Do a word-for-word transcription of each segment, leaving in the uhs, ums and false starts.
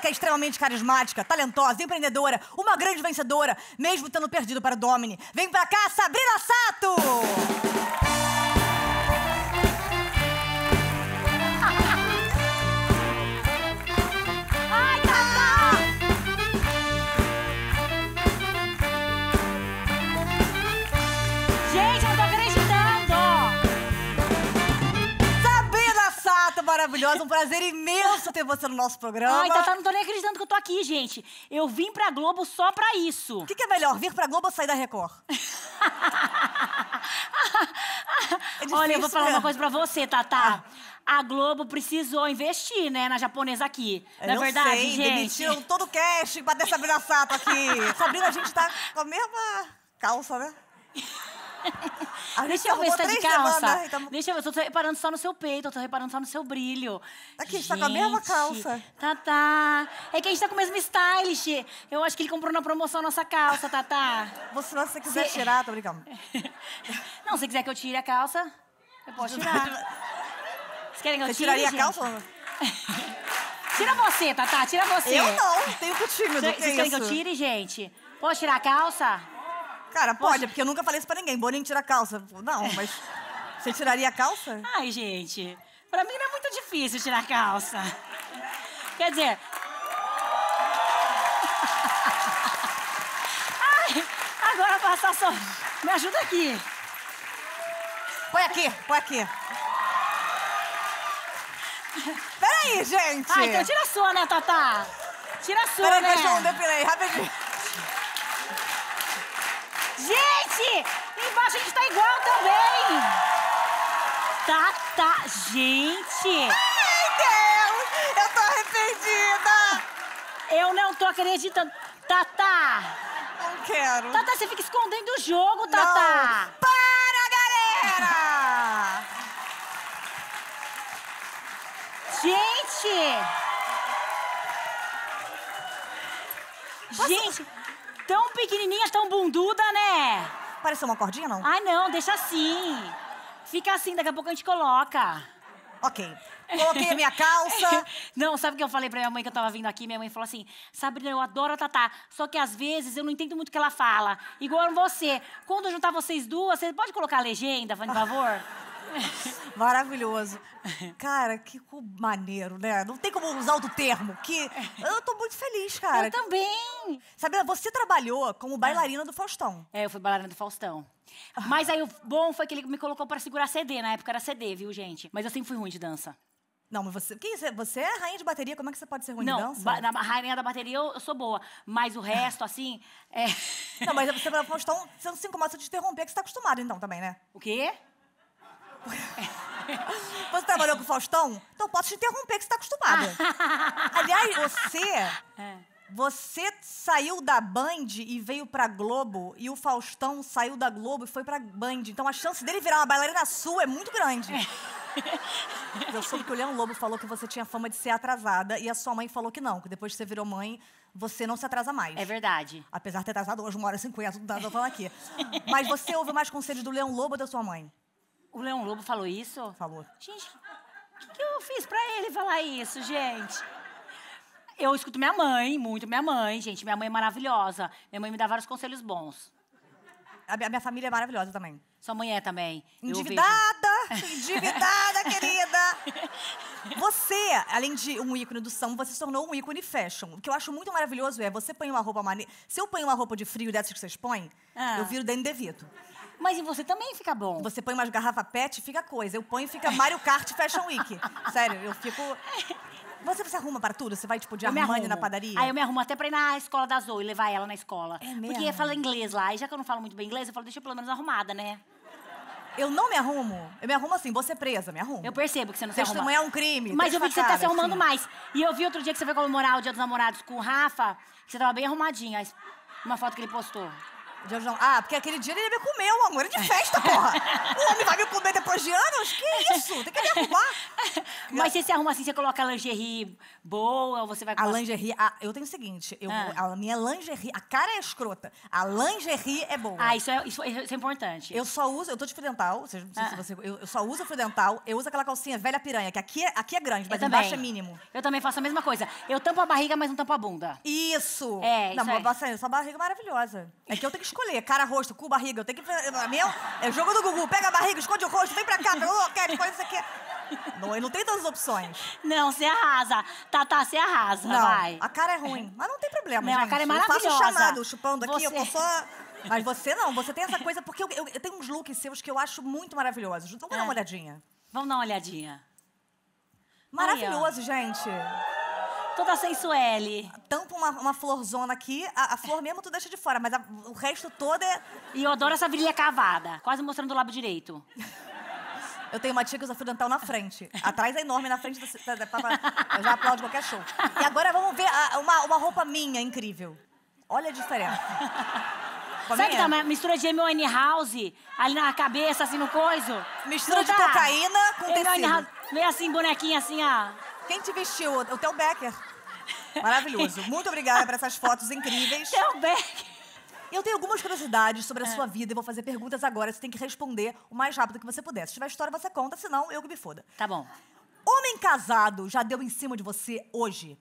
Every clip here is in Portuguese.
que é extremamente carismática, talentosa, empreendedora, uma grande vencedora, mesmo tendo perdido para o Domini. Vem pra cá, Sabrina Sato! Ai, Tatá! Gente, eu não tô acreditando! Sabrina Sato, maravilhosa, um prazer imenso ter você no nosso programa. Ai, Tatá, não tô nem acreditando que eu tô aqui, gente. Eu vim pra Globo só pra isso. O que, que é melhor, vir pra Globo ou sair da Record? É Olha, eu vou falar né? uma coisa pra você, Tatá. A Globo precisou investir, né, na japonesa aqui. Eu Não é não verdade, sei, gente? demitiram todo o casting pra ter Sabrina Sato aqui. Sabrina, a gente tá com a mesma calça, né? A gente Deixa eu ver se tá de três semanas, calça. então- Deixa eu ver, eu tô reparando só no seu peito, eu tô reparando só no seu brilho. Aqui, a gente tá com a mesma calça. Tatá. É que a gente tá com o mesmo stylish. Eu acho que ele comprou na promoção a nossa calça, Tatá. Você, se você quiser Se- tirar, tô brincando. Não, se quiser que eu tire a calça, eu posso tirar. Vocês querem que eu Você tire, tiraria a gente? calça? Tira você, Tatá, tira você. Eu não, tenho que tímido, Vocês que vocês querem que eu isso? tire, gente? Posso tirar a calça? Cara, pode, porque eu nunca falei isso pra ninguém. Boninho tira a calça. Não, mas você tiraria a calça? Ai, gente, pra mim não é muito difícil tirar a calça. Quer dizer... Ai, agora passar só... Me ajuda aqui. Põe aqui, põe aqui. Peraí, gente. Ah, então tira a sua, né, Tatá? Tira a sua, Peraí, né? deixa eu depilei, rapidinho. Gente, embaixo a gente tá igual também. Tatá, gente. Ai, Deus, eu tô arrependida. Eu não tô acreditando. Tatá. Não quero. Tatá, você fica escondendo o jogo, Tatá. Não. Para, galera. Gente! Gente, tão pequenininha, tão bunduda, né? Pareceu uma cordinha, não? Ai, não, deixa assim. Fica assim, daqui a pouco a gente coloca. Ok. Coloquei a minha calça. Não, sabe o que eu falei pra minha mãe que eu tava vindo aqui? Minha mãe falou assim, Sabrina, eu adoro a Tatá, só que às vezes eu não entendo muito o que ela fala. Igual você. Quando eu juntar vocês duas, você pode colocar a legenda, por favor? Maravilhoso. Cara, que cu- maneiro, né? Não tem como usar outro termo. Que eu tô muito feliz, cara. Eu também. Sabrina, você trabalhou como bailarina do Faustão. É, eu fui bailarina do Faustão. Mas aí o bom foi que ele me colocou pra segurar C D. Na época era C D, viu, gente? Mas eu sempre fui ruim de dança. Não, mas você, que isso? Você é rainha de bateria, como é que você pode ser ruim Não, de dança? ba- na rainha da bateria eu, eu sou boa. Mas o resto, assim, é... Não, mas você no Faustão, você não se incomoda de interromper, que você tá acostumado então também, né? O quê? Você trabalhou com o Faustão? Então eu posso te interromper, que você tá acostumada. Aliás, você... É. Você saiu da Band e veio pra Globo, e o Faustão saiu da Globo e foi pra Band. Então a chance dele virar uma bailarina sua é muito grande. Eu soube que o Leão Lobo falou que você tinha fama de ser atrasada e a sua mãe falou que não, que depois que você virou mãe, você não se atrasa mais. É verdade. Apesar de ter atrasado hoje, uma hora e cinquenta, tudo eu falando aqui. Mas você ouve mais conselhos do Leão Lobo ou da sua mãe? O Leão Lobo falou isso? Falou. Gente, o que, que eu fiz pra ele falar isso, gente? Eu escuto minha mãe, muito minha mãe, gente. Minha mãe é maravilhosa. Minha mãe me dá vários conselhos bons. A minha, a minha família é maravilhosa também. Sua mãe é também. Eu Endividada! Endividada, querida! Você, além de um ícone do samba, você se tornou um ícone fashion. O que eu acho muito maravilhoso é, você põe uma roupa maneira... Se eu ponho uma roupa de frio dessas que vocês põem, Ah. eu viro Danny DeVito. Mas e você também fica bom. Você põe umas garrafas pet, fica coisa. Eu ponho e fica Mario Kart Fashion Week. Sério, eu fico... Você se arruma para tudo? Você vai, tipo, de Eu me Armani arrumo. na padaria? Aí eu me arrumo até pra ir na escola da Zoe, levar ela na escola. É mesmo? Porque fala inglês lá. E já que eu não falo muito bem inglês, eu falo, deixa eu pelo menos arrumada, né? Eu não me arrumo. Eu me arrumo assim, vou ser presa, me arrumo. Eu percebo que você não se arruma. Testemunhar um crime. Mas eu vi que você tá cara, se arrumando assim. mais. E eu vi outro dia que você foi comemorar o Dia dos Namorados com o Rafa, que você tava bem arrumadinha. Uma foto que ele postou. Dia de... Ah, porque aquele dia ele ia me comer, o amor é de festa, porra. O homem vai me comer depois de anos? Que isso? Tem que me arrumar. Mas se você arruma assim, você coloca a lingerie boa, ou você vai... A lingerie... Ah, eu tenho o seguinte, eu, Ah. a minha lingerie... A cara é escrota. A lingerie é boa. Ah, isso é, isso, isso é importante. Eu só uso... Eu tô de fio dental, ou seja, não sei Ah. se você... Eu, eu só uso fio dental, eu uso aquela calcinha velha piranha, que aqui é, aqui é grande, mas Eu embaixo também. é mínimo. Eu também faço a mesma coisa. Eu tampo a barriga, mas não tampo a bunda. Isso! É, Não, isso aí. mas essa, essa barriga é maravilhosa. É que eu tenho que escolher, cara, rosto, cu, barriga. Eu tenho que... A minha é jogo do Gugu. Pega a barriga, esconde o rosto, vem pra cá, pega o loquete, escolhe isso aqui. Não, não tem tantas opções. Não, você arrasa. Tatá, você arrasa, Não, vai. a cara é ruim, mas não tem problema, Não, a gente. cara é Eu maravilhosa. faço chamado, chupando aqui, eu tô Você- só... Mas você não, você tem essa coisa... Porque eu, eu, eu tenho uns looks seus que eu acho muito maravilhosos. Então, vamos dar uma É. olhadinha. Vamos dar uma olhadinha. Maravilhoso, gente. Toda sensuelle. Tampa uma, uma florzona aqui, a, a flor mesmo tu deixa de fora, mas a- o resto todo é... E eu adoro essa virilha cavada, quase mostrando o lábio direito. Eu tenho uma tia que usa fio dental na frente. Atrás é enorme, na frente da, da, da, da, eu já aplaudo qualquer show. E agora vamos ver a- uma, uma roupa minha incrível. Olha a diferença. Com a Sabe que minha? tá uma mistura de Amy Winehouse ali na cabeça, assim, no coiso? Mistura Não de tá? cocaína com Amy tecido. Winehouse, meio assim, bonequinha assim, ó. Quem te vestiu? O Theo Becker. Maravilhoso. Muito obrigada por essas fotos incríveis. Theo Becker. Eu tenho algumas curiosidades sobre a sua vida e vou fazer perguntas agora. Você tem que responder o mais rápido que você puder. Se tiver história, você conta, senão eu que me foda. Tá bom. Homem casado já deu em cima de você hoje?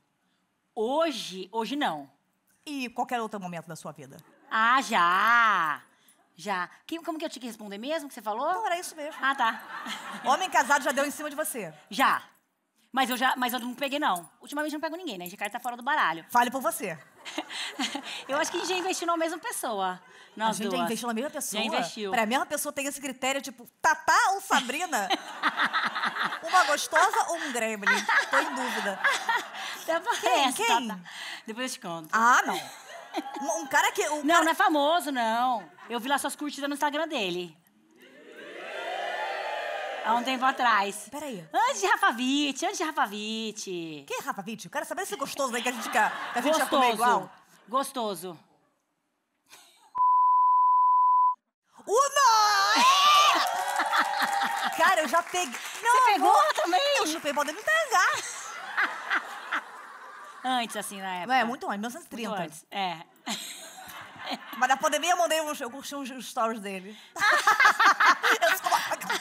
Hoje, hoje não. E qualquer outro momento da sua vida? Ah, já. Já. Que- como que eu tinha que responder mesmo, que você falou? Não, era isso mesmo. Ah, tá. Homem casado já deu em cima de você? Já. Mas eu já, mas eu não peguei, não. Ultimamente eu não pego ninguém, né? Ricardo tá fora do baralho. Fale por você. Eu acho que a gente já investiu na mesma pessoa. Nós a gente duas. já investiu na mesma pessoa? Já investiu. Peraí, a mesma pessoa tem esse critério, tipo, Tatá ou Sabrina? Uma gostosa ou um gremlin? Tô em dúvida. Até Quem? parece, Quem? tá, tá. Depois eu te conto. Ah, não. Um, um cara que... Um Não, cara... não é famoso, não. Eu vi lá suas curtidas no Instagram dele. Há um tempo atrás. Peraí. Antes de Rafa Witt, antes de Rafa Witt. Quem é Rafa Witt? Eu quero saber esse gostoso aí que a gente, quer, que a gente ia comer Gostoso. igual. Gostoso. Uma! Cara, eu já peguei... Não, Você pegou amor, também? eu chupei podendo pegar. Antes, assim, na época. Não, é muito antes, mil novecentos e Muito trinta. antes. É. Mas na pandemia eu mandei uns, eu curti uns stories dele. Eu sou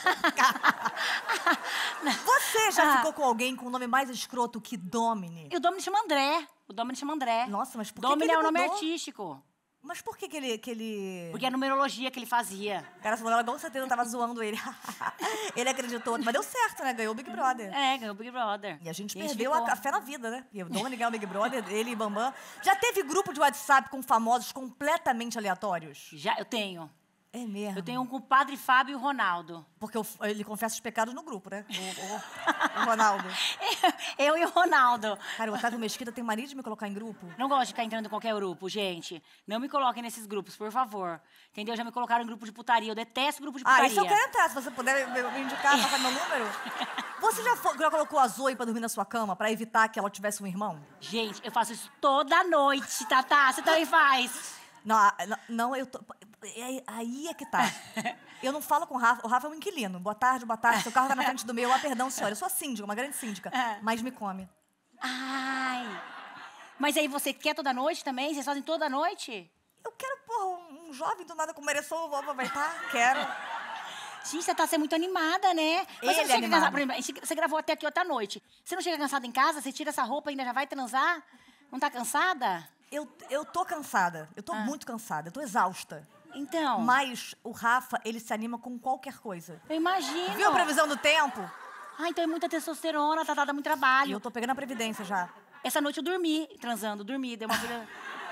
uma... Você já Ah. ficou com alguém com o nome mais escroto que Domini? E o Domini chama André. O Domini chama André. Nossa, mas por que Domini que ele é o nome mudou? artístico. Mas por que que ele... Que ele... Porque é a numerologia que ele fazia. Cara, essa novela com certeza tava zoando ele. Ele acreditou, mas deu certo, né? Ganhou o Big Brother. É, ganhou o Big Brother. E a gente perdeu ficou- a, a fé na vida, né? E o Domini ganhou o Big Brother, ele e Bambam. Já teve grupo de WhatsApp com famosos completamente aleatórios? Já, eu tenho. É mesmo? Eu tenho um com o Padre Fábio e o Ronaldo. Porque o- ele confessa os pecados no grupo, né? O, o- o Ronaldo. Eu e o Ronaldo. Cara, o Otávio Mesquita tem mania de me colocar em grupo. Não gosto de ficar entrando em qualquer grupo, gente. Não me coloquem nesses grupos, por favor. Entendeu? Já me colocaram em grupo de putaria. Eu detesto grupo de putaria. Ah, isso eu quero entrar. Se você puder me, me indicar, passar meu número. Você já, fo- já colocou a Zoe pra dormir na sua cama pra evitar que ela tivesse um irmão? Gente, eu faço isso toda noite, Tatá. Você também faz. Não, a- não, não, eu tô... é- aí é que tá. Eu não falo com o Rafa. O Rafa é um inquilino. Boa tarde, boa tarde. Seu carro tá na frente do meu. Ah, perdão, senhora. Eu sou a síndica, uma grande síndica. É. Mas me come. Ai. Mas aí você quer toda noite também? Vocês fazem toda noite? Eu quero, porra, um, um jovem do nada com mereção, vou aproveitar. Quero. Gente, você tá sendo muito animada, né? Mas Ele você não é chega animado. cansada. Por exemplo, a gente- você gravou até aqui outra noite. Você não chega cansada em casa? Você tira essa roupa e ainda já vai transar? Não tá cansada? Eu, eu tô cansada. Eu tô muito cansada. Eu tô exausta. Então. Mas o Rafa, ele se anima com qualquer coisa. Eu imagino. Viu a previsão do tempo? Ah, então é muita testosterona, tá dando muito E trabalho. eu tô pegando a previdência já. Essa noite eu dormi, transando, dormi, deu uma vida...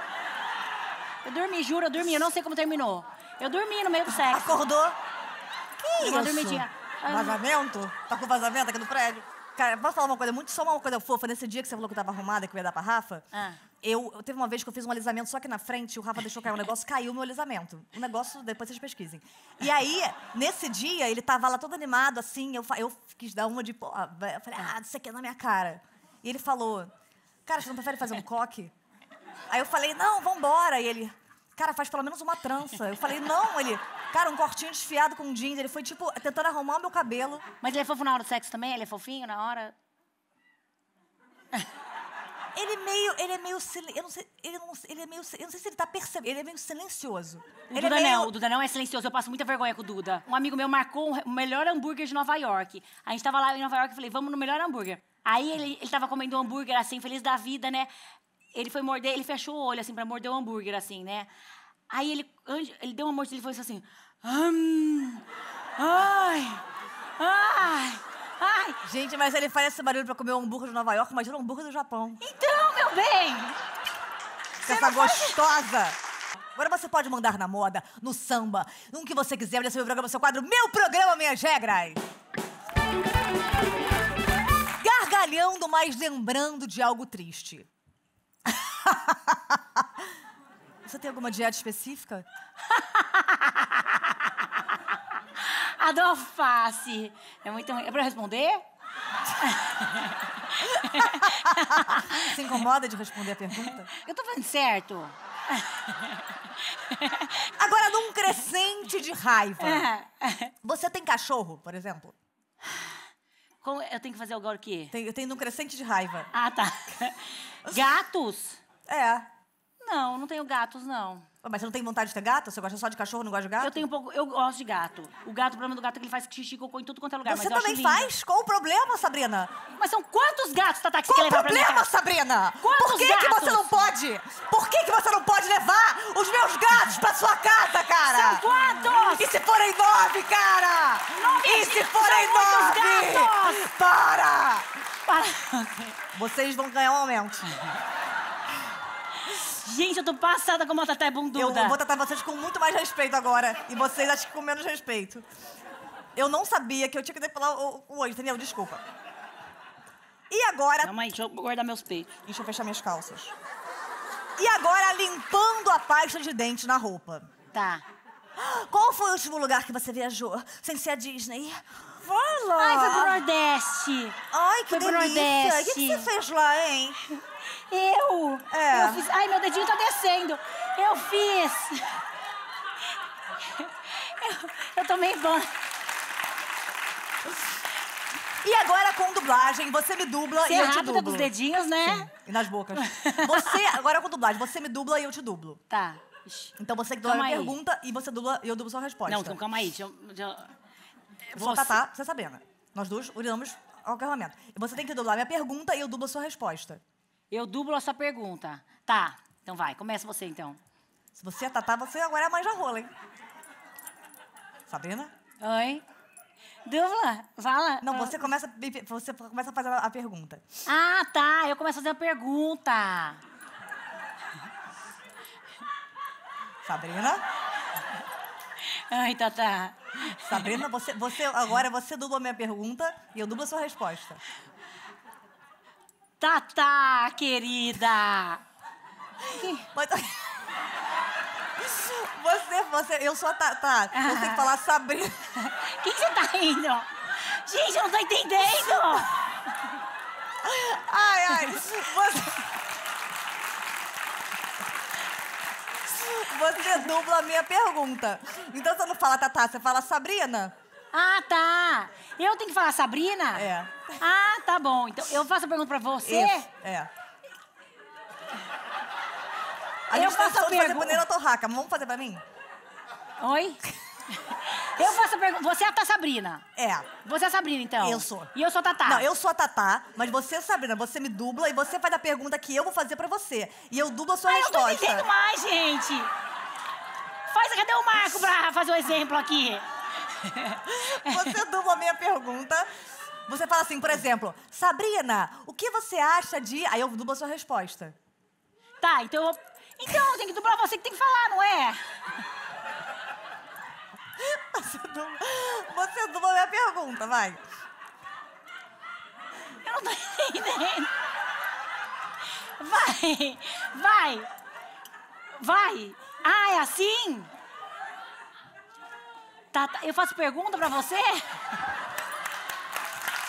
Eu dormi, juro, eu dormi, eu não sei como terminou. Eu dormi no meio do sexo. Acordou? Que Deu uma isso? dormidinha. Ah. Vazamento? Tá com vazamento aqui no prédio? Cara, posso falar uma coisa muito, só uma coisa fofa. Nesse dia que você falou que eu tava arrumada, que eu ia dar pra Rafa, Ah. eu, eu teve uma vez que eu fiz um alisamento só aqui na frente, o Rafa deixou cair um negócio, caiu o meu alisamento. Um negócio, depois vocês pesquisem. E aí, nesse dia, ele tava lá todo animado, assim, eu, fa- eu quis dar uma de, pô, eu falei, ah, isso aqui é na minha cara. E ele falou, cara, você não prefere fazer um coque? Aí eu falei, não, vambora. E ele, cara, faz pelo menos uma trança. Eu falei, não, ele, cara, um cortinho desfiado com jeans. Ele foi, tipo, tentando arrumar o meu cabelo. Mas ele é fofo na hora do sexo também? Ele é fofinho na hora? Ele meio, ele é meio, eu não sei, ele não, ele é meio, eu não sei se ele tá percebendo, ele é meio silencioso. O ele Duda é meio... não, o Duda não é silencioso, eu passo muita vergonha com o Duda. Um amigo meu marcou o melhor hambúrguer de Nova York. A gente tava lá em Nova York e falei, vamos no melhor hambúrguer. Aí ele, ele tava comendo um hambúrguer assim, feliz da vida, né? Ele foi morder, ele fechou o olho assim pra morder o hambúrguer assim, né? Aí ele, ele deu uma mordida e falou assim, hum, ai, ai. Ai. Gente, mas ele faz esse barulho pra comer um hambúrguer de Nova York, imagina um hambúrguer do Japão. Então, meu bem! Essa gostosa! Agora você pode mandar na moda, no samba, no que você quiser. Olha seu programa, seu quadro, Meu Programa, Minhas Regras. Gargalhando, mas lembrando de algo triste. Você tem alguma dieta específica? A do alface. É muito ruim. É pra eu responder? Se incomoda de responder a pergunta? Eu tô fazendo certo. Agora, num crescente de raiva. Você tem cachorro, por exemplo? Como eu tenho que fazer agora o quê? Tem, eu tenho num crescente de raiva. Ah, tá. Gatos? É. Não, não tenho gatos, não. Mas você não tem vontade de ter gato? Você gosta só de cachorro, não gosta de gato? Eu tenho um pouco... Eu gosto de gato. O gato, o problema do gato é que ele faz xixi e cocô em tudo quanto é lugar. Você mas eu também acho lindo. faz? Qual o problema, Sabrina? Mas são quantos gatos, Tatá, que você Qual quer o levar pra minha problema, casa? Sabrina? Quantos Por que, gatos? que você não pode? Por que, que você não pode levar os meus gatos pra sua casa, cara? São quantos? E se forem nove, cara? Nove? E se forem São muitos nove? gatos! Para! Para. Vocês vão ganhar um aumento. Gente, eu tô passada como a Tatá é bunduda. Eu vou tratar vocês com muito mais respeito agora. E vocês, acho que com menos respeito. Eu não sabia que eu tinha que depilar o, o olho, entendeu? Desculpa. E agora... Calma aí, deixa eu guardar meus peitos. Deixa eu fechar minhas calças. E agora, limpando a pasta de dente na roupa. Tá. Qual foi o último lugar que você viajou, sem ser a Disney? Fala! Ai, foi pro Nordeste. Ai, que foi pro delícia! Nordeste. O que, que você fez lá, hein? Eu? É. Eu fiz... Ai, meu dedinho tá descendo. Eu fiz... Eu, eu tomei banho. E agora, com dublagem, você me dubla Você e é eu te rápida dublo. com os dedinhos, né? Sim, e nas bocas. Você, agora com dublagem, você me dubla e eu te dublo. Tá. Ixi. Então você que dubla a Calma minha aí. pergunta e você dubla e eu dublo sua resposta. Não, então calma aí. Deixa eu... Deixa eu... Eu sou a Tatá, você sabendo. Nós dois urinamos ao carregamento. E você tem que dublar a minha pergunta e eu dublo a sua resposta. Eu dublo a sua pergunta. Tá, então vai. Começa você, então. Se você é Tatá, você agora é a manja rola, hein? Sabrina? Oi? Dubla? Fala. Não, você começa, você começa a fazer a pergunta. Ah, tá. Eu começo a fazer a pergunta. Sabrina? Ai, Tatá. Sabrina, você, você, agora você dubla a minha pergunta e eu dublo a sua resposta. Tatá, querida. Mas... Você, você, eu sou a Tatá. Você tem que falar Sabrina. O que, que você tá rindo? Gente, eu não tô entendendo. Ai, ai. Você... Você dubla a minha pergunta. Então você não fala Tatá, você fala Sabrina. Ah, tá. Eu tenho que falar Sabrina? É. Ah, tá bom. Então, eu faço a pergunta pra você? Isso, é. A Eu gente tá faço a só de fazer pergunta. panela torraca. Vamos fazer pra mim? Oi? Eu faço a pergunta. Você é a Sabrina? É. Você é a Sabrina, então? Eu sou. E eu sou a Tatá? Não, eu sou a Tatá, mas você é Sabrina. Você me dubla e você faz a pergunta que eu vou fazer pra você. E eu dublo a sua Ai, eu resposta. não tô entendendo mais, gente. Faz, cadê o Marco pra fazer o exemplo aqui? Você dubla a minha pergunta. Você fala assim, por exemplo, Sabrina, o que você acha de... Aí eu dublo a sua resposta. Tá, então eu... Então, tem que dublar você que tem que falar, não é? Você dubla, você dubla a minha pergunta, vai. Eu não tô entendendo. Vai, vai, vai. Ah, é assim? Tá, tá, eu faço pergunta pra você?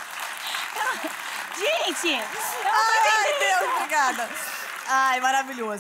Eu- Gente, eu não tô Ai, entendendo. Deus, obrigada. Ai, maravilhoso.